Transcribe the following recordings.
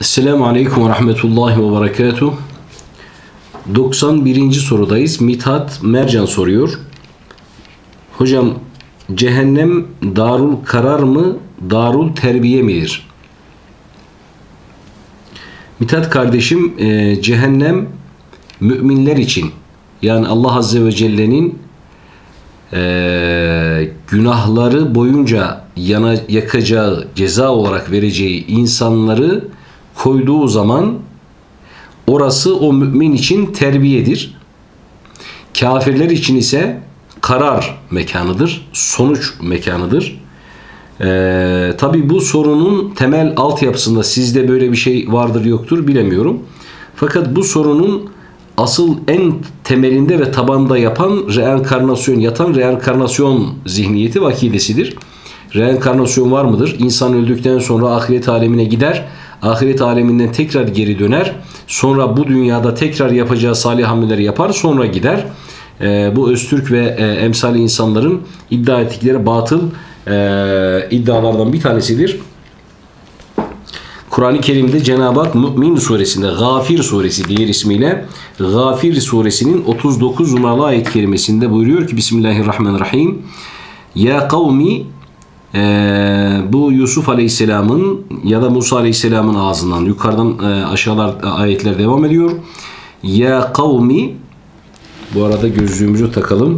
Esselamu Aleyküm ve Rahmetullahi ve Berekatuhu. 91. sorudayız. Mithat Mercan soruyor. Hocam, cehennem darul karar mı, darul terbiye midir? Mithat kardeşim, cehennem müminler için, yani Allah Azze ve Celle'nin günahları boyunca yakacağı, ceza olarak vereceği insanları koyduğu zaman orası o mümin için terbiyedir. Kafirler için ise karar mekanıdır, sonuç mekanıdır. Tabi bu sorunun temel altyapısında sizde böyle bir şey vardır yoktur bilemiyorum. Fakat bu sorunun asıl en temelinde ve tabanda yatan reenkarnasyon zihniyeti ve akidesidir. Reenkarnasyon var mıdır? İnsan öldükten sonra ahiret alemine gider. Ahiret aleminden tekrar geri döner. Sonra bu dünyada tekrar yapacağı salih amelleri yapar. Sonra gider. Bu Öztürk ve emsali insanların iddia ettikleri batıl iddialardan bir tanesidir. Kur'an-ı Kerim'de Cenab-ı Hak Mü'min suresinde, Gafir suresi diğer ismiyle Gafir suresinin 39 numaralı ayet kerimesinde buyuruyor ki Bismillahirrahmanirrahim. Ya kavmi, bu Yusuf Aleyhisselam'ın ya da Musa Aleyhisselam'ın ağzından yukarıdan aşağılar ayetler devam ediyor. Ya kavmi, bu arada gözlüğümüzü takalım.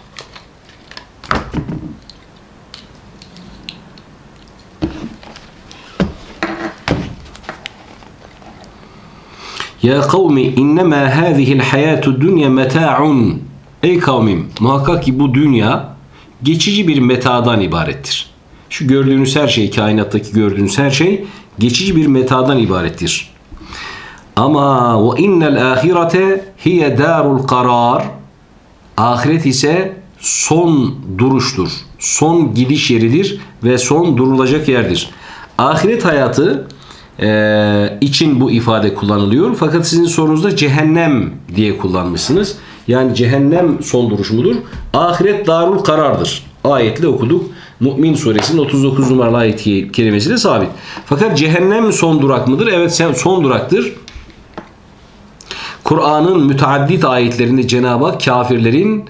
Ya kavmi innema hâzihil hayâtud dünya meta'un. Ey kavmim, muhakkak ki bu dünya geçici bir metadan ibarettir. Şu gördüğünüz her şey, kainattaki gördüğünüz her şey geçici bir metadan ibarettir. Ama ve innel ahirete hiye darul karar. Ahiret ise son duruştur. Son gidiş yeridir ve son durulacak yerdir. Ahiret hayatı için bu ifade kullanılıyor. Fakat sizin sorunuzda cehennem diye kullanmışsınız. Yani cehennem son duruş mudur? Ahiret darul karardır. Ayetle okuduk. Mü'min suresinin 39 numaralı ayet kelimesiyle sabit. Fakat cehennem son durak mıdır? Evet, son duraktır. Kur'an'ın müteaddit ayetlerinde Cenab-ı Hak kafirlerin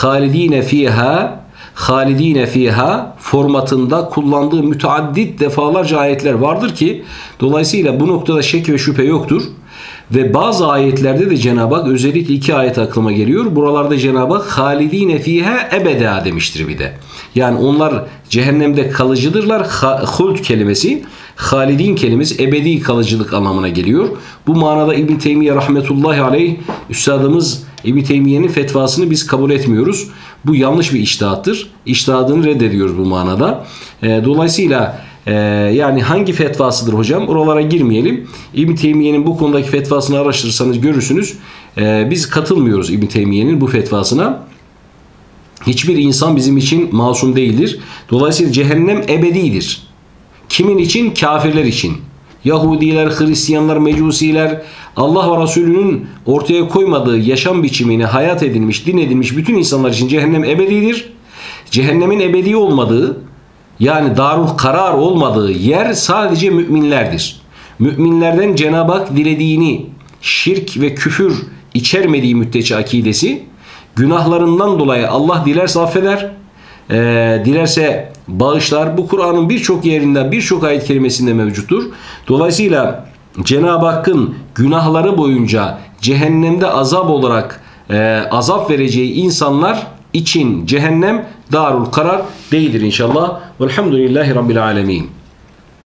halidine fiha formatında kullandığı müteaddit defalarca ayetler vardır ki dolayısıyla bu noktada şek ve şüphe yoktur. Ve bazı ayetlerde de Cenab-ı Hak, özellikle iki ayet aklıma geliyor. Buralarda Cenab-ı Hak halidine fiha ebeda demiştir bir de. Yani onlar cehennemde kalıcıdırlar. Huld kelimesi, halidin kelimesi ebedi kalıcılık anlamına geliyor. Bu manada İbn Teymiye rahmetullahi aleyh, üstadımız İbn Teymiye'nin fetvasını biz kabul etmiyoruz. Bu yanlış bir içtihattır. İçtihadını reddediyoruz bu manada. Dolayısıyla yani hangi fetvasıdır hocam? Oralara girmeyelim. İbn Teymiye'nin bu konudaki fetvasını araştırırsanız görürsünüz. Biz katılmıyoruz İbn Teymiye'nin bu fetvasına. Hiçbir insan bizim için masum değildir. Dolayısıyla cehennem ebedidir. Kimin için? Kafirler için. Yahudiler, Hristiyanlar, Mecusiler, Allah ve Resulünün ortaya koymadığı yaşam biçimini hayat edilmiş, din edilmiş bütün insanlar için cehennem ebedidir. Cehennemin ebedi olmadığı, yani darul karar olmadığı yer sadece müminlerdir. Müminlerden Cenab-ı Hak dilediğini, şirk ve küfür içermediği müddetçe akidesi, günahlarından dolayı Allah dilerse affeder, dilerse bağışlar. Bu Kur'an'ın birçok yerinde, birçok ayet kerimesinde mevcuttur. Dolayısıyla Cenab-ı Hakk'ın günahları boyunca cehennemde azap olarak azap vereceği insanlar için cehennem darul karar değildir inşallah. Velhamdülillahi Rabbil alemin.